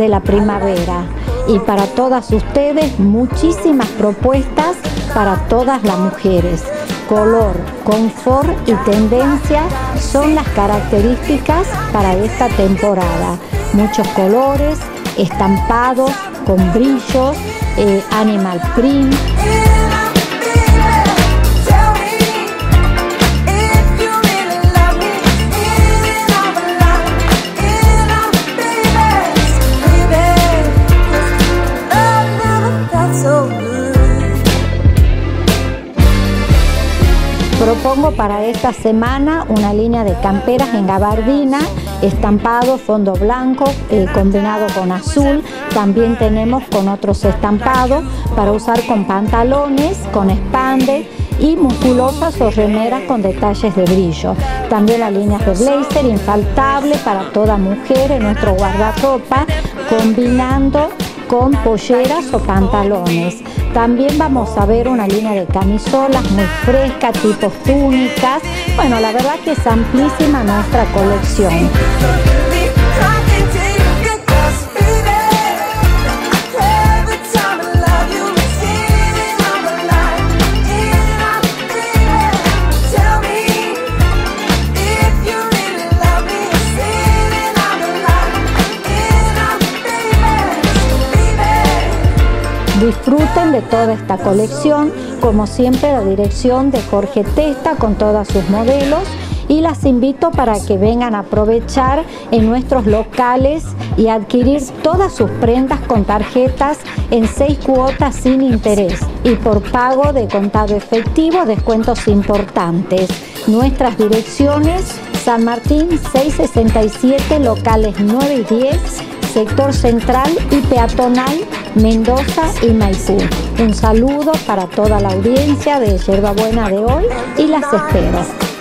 de la primavera. Y para todas ustedes, muchísimas propuestas para todas las mujeres. Color, confort y tendencia son las características para esta temporada. Muchos colores, estampados con brillos, animal print. Propongo para esta semana una línea de camperas en gabardina, estampado, fondo blanco, combinado con azul. También tenemos con otros estampados para usar con pantalones, con spandex y musculosas o remeras con detalles de brillo. También la línea de blazer, infaltable para toda mujer en nuestro guardarropa, combinando con polleras o pantalones. También vamos a ver una línea de camisolas muy fresca, tipo túnicas. Bueno, la verdad que es amplísima nuestra colección. Disfruten de toda esta colección, como siempre la dirección de Jorge Testa con todos sus modelos, y las invito para que vengan a aprovechar en nuestros locales y adquirir todas sus prendas con tarjetas en 6 cuotas sin interés y por pago de contado efectivo, descuentos importantes. Nuestras direcciones: San Martín 667, locales 9 y 10, sector central y peatonal Mendoza y Maipú. Un saludo para toda la audiencia de Yerba Buena de hoy y las espero.